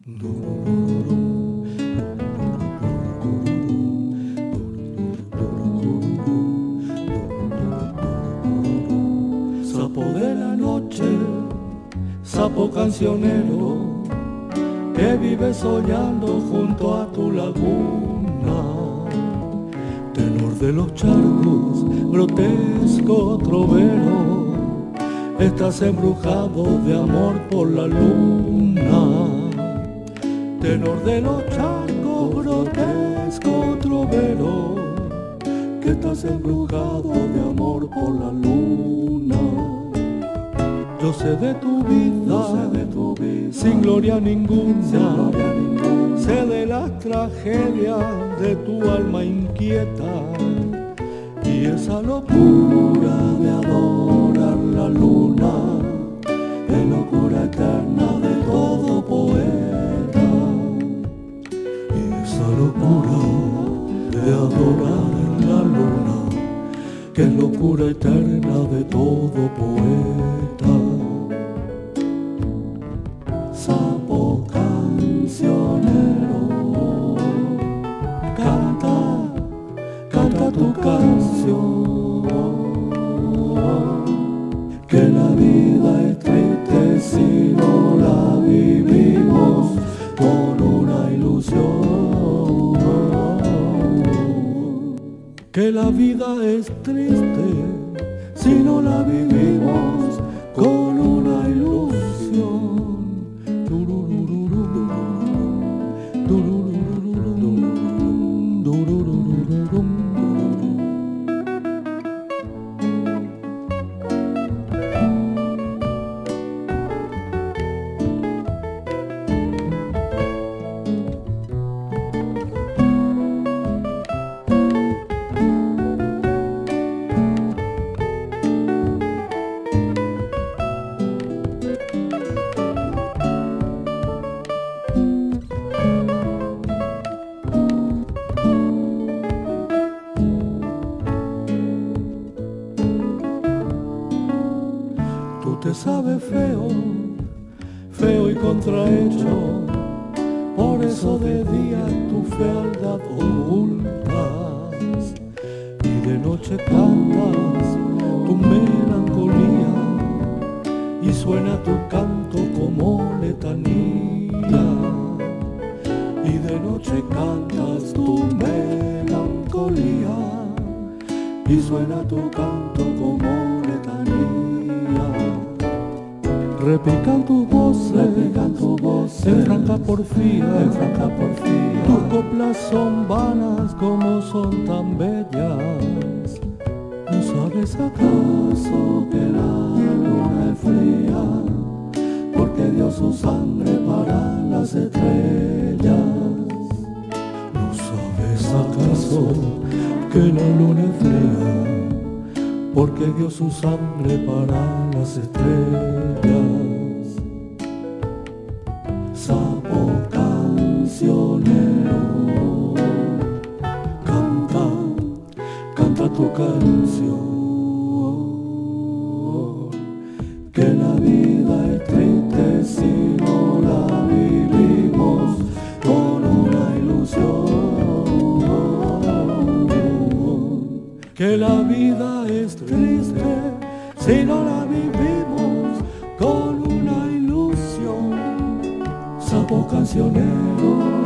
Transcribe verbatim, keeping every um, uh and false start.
Sapo de la noche, sapo cancionero, que vive soñando junto a tu laguna. Tenor de los charcos, grotesco trovero, estás embrujado de amor por la luna. Tenor de los charcos, grotesco trovero, que estás embrujado de amor por la luna. Yo sé de tu vida, sé de tu vida, sin gloria ninguna, sin gloria ninguna. Sé de las tragedias de tu alma inquieta y esa locura de adorar la luna, es locura eterna de todo poeta. Y esa locura de adorar la luna, que es locura eterna de todo poeta. Sapo cancionero, canta, canta tu canción, que la vida es triste si no la vivimos con una ilusión. Que la vida es triste si no la vivimos con una ilusión. Tú te sabes feo, feo y contrahecho, por eso de día tu fealdad ocultas y de noche cantas tu melancolía y suena tu canto como letanía. Y de noche cantas tu melancolía y suena tu canto como letanía. Repican tus voces, repican tus voces, en franca porfía, en franca porfía. Tus coplas son vanas como son tan bellas. ¿No sabes acaso que la luna es fría, porque dio su sangre para las estrellas? ¿No sabes acaso que la luna es fría, porque dio su sangre para las estrellas? Sapo cancionero, canta, canta tu canción, que la vida es triste si no la vivimos con una ilusión. Que la vida es triste si no la vivimos con una ilusión. Sapo cancionero.